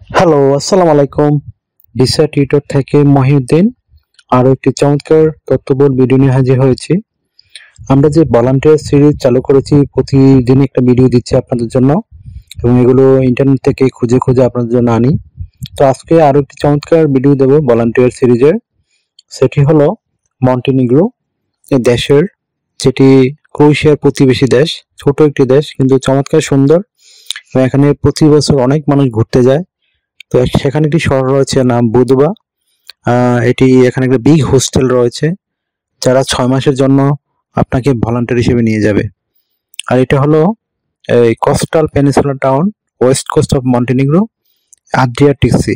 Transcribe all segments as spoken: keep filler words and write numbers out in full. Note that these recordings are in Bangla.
হ্যালো, আসসালামু আলাইকুম। ভিসা টিউটর থেকে মহিউদ্দিন আরো একটি চমৎকার তথ্যবহুল ভিডিও নিয়ে হাজির হয়েছি। আমরা যে ভলান্টিয়ার সিরিজ চালু করেছি, প্রতিদিন একটা ভিডিও দিচ্ছি আপনাদের জন্য এবং এগুলো ইন্টারনেট থেকে খুঁজে খুঁজে আপনাদের জন্য আনি। তো আজকে আরো একটি চমৎকার ভিডিও দেবো ভলান্টিয়ার সিরিজের। সেটি হলো মন্টিনিগ্রো এই দেশের, যেটি ক্রোয়েশিয়ার প্রতিবেশী দেশ। ছোট একটি দেশ কিন্তু চমৎকার সুন্দর এবং এখানে প্রতি বছর অনেক মানুষ ঘুরতে যায়। তো সেখানে একটি শহর রয়েছে নাম বুদবা। আহ এটি এখানে একটা বিগ হোস্টেল রয়েছে, যারা ছয় মাসের জন্য আপনাকে ভলান্টিয়ার হিসেবে নিয়ে যাবে। আর এটা হলো এই coastal peninsula town, west coast of Montenegro, Adriatic sea.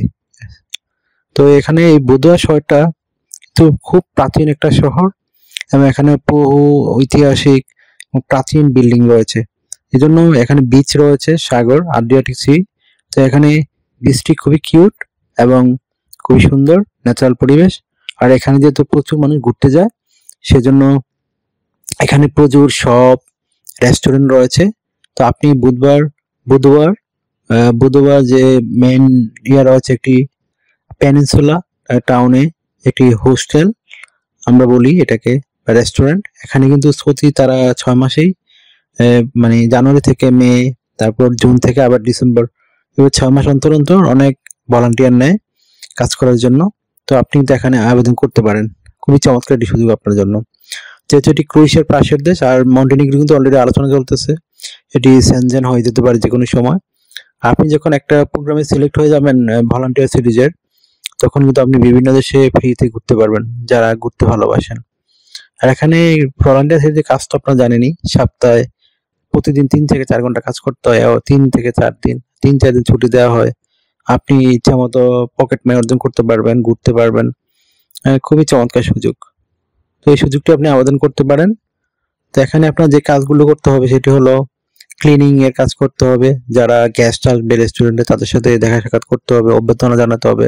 তো এখানে এই বুদবা শহরটা তো খুব প্রাচীন একটা শহর এবং এখানে বহু ঐতিহাসিক প্রাচীন বিল্ডিং রয়েছে। এই জন্য এখানে বিচ রয়েছে, সাগর আড্রিয়াটিক সি। তো এখানে বীজটি খুবই কিউট এবং খুবই সুন্দর ন্যাচারাল পরিবেশ। আর এখানে যেহেতু প্রচুর মানুষ ঘুরতে যায়, সেজন্য এখানে প্রচুর শপ, রেস্টুরেন্ট রয়েছে। তো আপনি বুধবার বুধবার আহ, বুধবার যে মেন ইয়া রয়েছে, একটি পেনিনসুলা টাউনে একটি হোস্টেল আমরা বলি এটাকে, রেস্টুরেন্ট। এখানে কিন্তু প্রতি তারা ছয় মাসেই আহ, মানে জানুয়ারি থেকে মে, তারপর জুন থেকে আবার ডিসেম্বর, এবার ছয় মাস অন্তর অন্তর অনেক ভলান্টিয়ার নেয় কাজ করার জন্য। তো আপনি কিন্তু এখানে আবেদন করতে পারেন। খুবই চমৎকার একটি সুযোগ আপনার জন্য, যেহেতু এটি ক্রোয়েশিয়ার পাশের দেশ। আর মন্টিনিগ্রো কিন্তু অলরেডি আলোচনা চলতেছে, এটি সেনজেন হয়ে যেতে পারে যে কোনো সময়। আপনি যখন একটা প্রোগ্রামে সিলেক্ট হয়ে যাবেন ভলান্টিয়ার সিরিজের, তখন কিন্তু আপনি বিভিন্ন দেশে ফ্রিতে ঘুরতে পারবেন, যারা ঘুরতে ভালোবাসেন। আর এখানে ভলান্টিয়ার সিরিজের কাজ তো আপনারা জানেনই, সপ্তাহে প্রতিদিন তিন থেকে চার ঘন্টা কাজ করতে হয়, ও তিন থেকে চার দিন তিন চার দিন ছুটি দেওয়া হয়। আপনি ইচ্ছা মতো পকেট মানি অর্জন করতে পারবেন, ঘুরতে পারবেন। আহ, খুবই চমৎকার সুযোগ। তো এই সুযোগটি আপনি আবেদন করতে পারেন। তো এখানে আপনার যে কাজগুলো করতে হবে সেটি হলো ক্লিনিং এর কাজ করতে হবে, যারা গেস্ট আসবে রেস্টুরেন্টে তাদের সাথে দেখা সাক্ষাৎ করতে হবে, অভ্যর্থনা জানাতে হবে।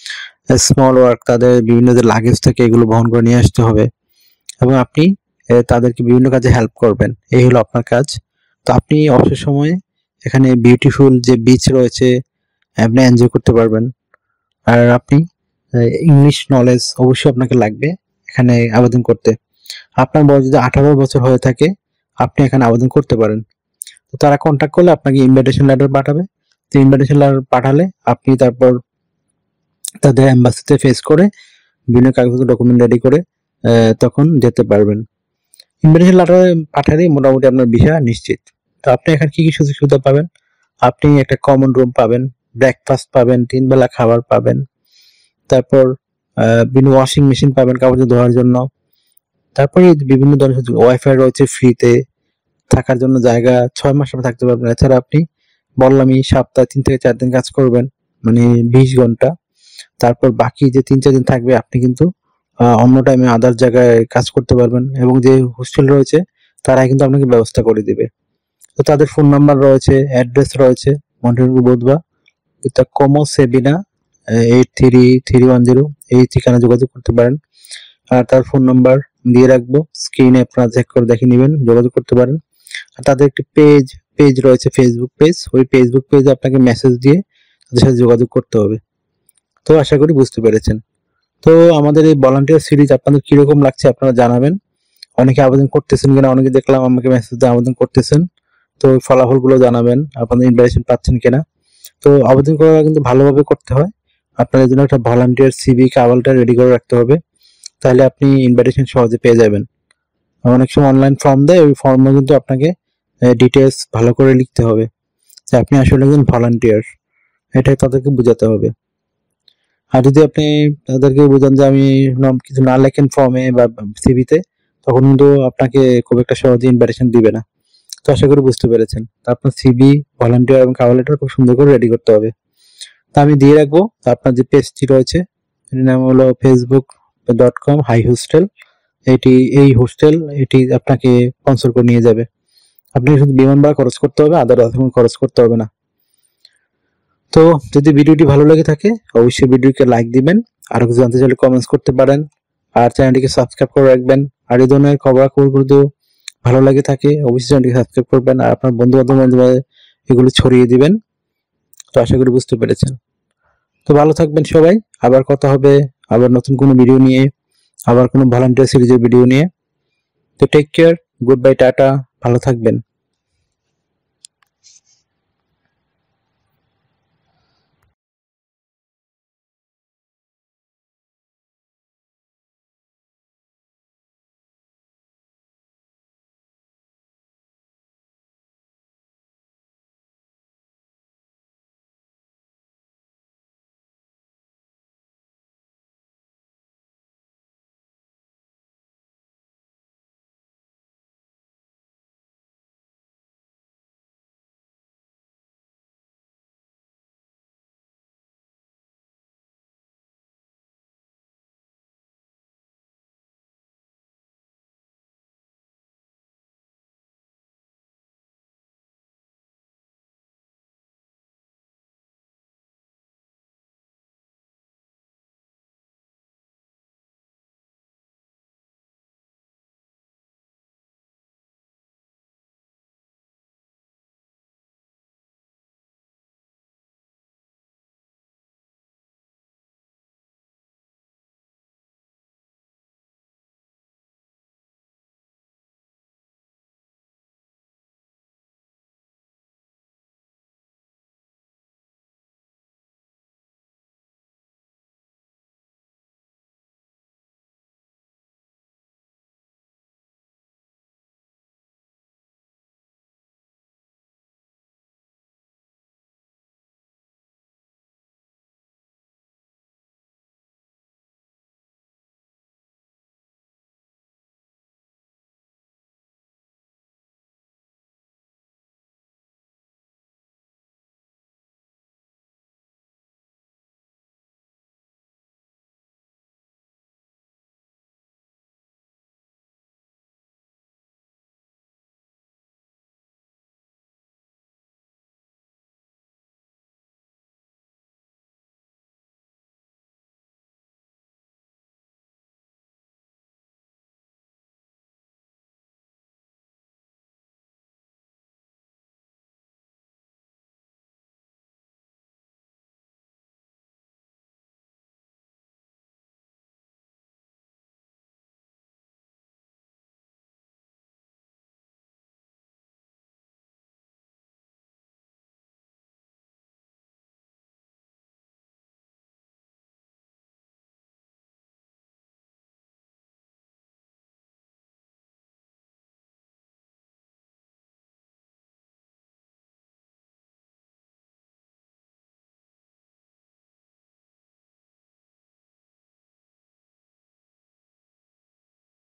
স্মল ওয়ার্ক, তাদের বিভিন্ন যে লাগেজ থাকে এগুলো বহন করে নিয়ে আসতে হবে এবং আপনি আহ, তাদেরকে বিভিন্ন কাজে হেল্প করবেন। এই হলো আপনার কাজ। তো আপনি অবসর সময়ে এখানে বিউটিফুল যে বিচ রয়েছে আপনি এনজয় করতে পারবেন। আর আপনি ইংলিশ নলেজ অবশ্যই আপনাকে লাগবে এখানে আবেদন করতে। আপনার বয়স যদি আঠারো বছর হয়ে থাকে, আপনি এখানে আবেদন করতে পারেন। তো তারা কন্ট্যাক্ট করলে আপনাকে ইনভাইটেশন লেটার পাঠাবে। তো ইনভাইটেশন লেটার পাঠালে আপনি তারপর তাদের এম্বাসিতে ফেস করে বিভিন্ন কাগজ ডকুমেন্ট রেডি করে আহ, তখন যেতে পারবেন। ইনভিটেশন লেটার পাঠালেই মোটামুটি আপনার ভিসা নিশ্চিত। তো আপনি এখানে কি কি সুযোগ সুবিধা পাবেন? আপনি একটা কমন রুম পাবেন, ব্রেকফাস্ট পাবেন, তিন বেলা খাবার পাবেন, তারপর আহ, বিভিন্ন ওয়াশিং মেশিন পাবেন কাপড় ধোয়ার জন্য। তারপরে বিভিন্ন ধরনের সুযোগ, ওয়াইফাই রয়েছে ফ্রিতে, থাকার জন্য জায়গা, ছয় মাস আপনি থাকতে পারবেন। এছাড়া আপনি বললামই সপ্তাহে তিন থেকে চার দিন কাজ করবেন, মানে বিশ ঘন্টা। তারপর বাকি যে তিন চার দিন থাকবে আপনি কিন্তু আহ, অন্য টাইমে আদার জায়গায় কাজ করতে পারবেন এবং যে হোস্টেল রয়েছে তারা কিন্তু আপনাকে ব্যবস্থা করে দিবে। তো তাদের ফোন নাম্বার রয়েছে, অ্যাড্রেস রয়েছে, মন্টেনেগ্রো বোধবা এটা কমো সেবিনা eight three three one zero, এই ঠিকানা যোগাযোগ করতে পারেন। আর তার ফোন নাম্বার দিয়ে রাখবো স্ক্রিনে, আপনারা চেক করে দেখে নেবেন, যোগাযোগ করতে পারেন। আর তাদের একটি পেজ পেজ রয়েছে, ফেসবুক পেজ। ওই ফেসবুক পেজে আপনাকে মেসেজ দিয়ে তাদের সাথে যোগাযোগ করতে হবে। তো আশা করি বুঝতে পেরেছেন। তো আমাদের এই ভলান্টিয়ার সিরিজ আপনাদের কিরকম লাগছে আপনারা জানাবেন। অনেকে আবেদন করতেছেন কিনা, অনেকে দেখলাম আমাকে মেসেজ দিয়ে আবেদন করতেছেন। তো ওই ফলাফলগুলো জানাবেন, আপনাদের ইনভাইটেশন পাচ্ছেন কিনা। তো আবেদন করা কিন্তু ভালোভাবে করতে হয়। আপনাদের জন্য একটা ভলান্টিয়ার সিভি কাভালটা রেডি করে রাখতে হবে, তাহলে আপনি ইনভাইটেশন সহজে পেয়ে যাবেন। অনেক সময় অনলাইন ফর্ম দেয়, ওই ফর্মে কিন্তু আপনাকে ডিটেলস ভালো করে লিখতে হবে যে আপনি আসলে একজন ভলান্টিয়ার, এটাই তাদেরকে বোঝাতে হবে। আর যদি আপনি তাদেরকে বোঝান যে আমি নাম কিছু না লেখেন ফর্মে বা সিভিতে, তখন কিন্তু আপনাকে খুব একটা সহজে ইনভাইটেশন দিবে না। তো আশা করি বুঝতে পেরেছেন। তো আপনার সিভি, ভলান্টিয়ার এবং কভার লেটার খুব সুন্দর করে রেডি করতে হবে। তা আমি দিয়ে রাখবো। তো আপনার যে পেজটি রয়েছে এর নাম হলো Facebook dot com high hostel. এটি এই হোস্টেল এটি আপনাকে স্পন্সর করে নিয়ে যাবে। আপনাকে শুধু বিমান ভাড়া খরচ করতে হবে, আদার কোনো খরচ করতে হবে না। তো যদি ভিডিওটি ভালো লেগে থাকে অবশ্যই ভিডিওকে লাইক দিবেন, আরো কিছু জানতে চাইলে কমেন্টস করতে পারেন, আর চ্যানেলটিকে সাবস্ক্রাইব করে রাখবেন। আর এই ধরনের খবরাখবর যদি ভালো লাগে থাকে অবশ্যই চ্যানেলটিকে সাবস্ক্রাইব করবেন আর আপনার বন্ধু বান্ধব এগুলো ছড়িয়ে দিবেন। তো আশা করি বুঝতে পেরেছেন। তো ভালো থাকবেন সবাই, আবার কথা হবে আবার নতুন কোনো ভিডিও নিয়ে, আবার কোনো ভলান্টিয়ার সিরিজের ভিডিও নিয়ে। তো take care, good bye, tata, ভালো থাকবেন।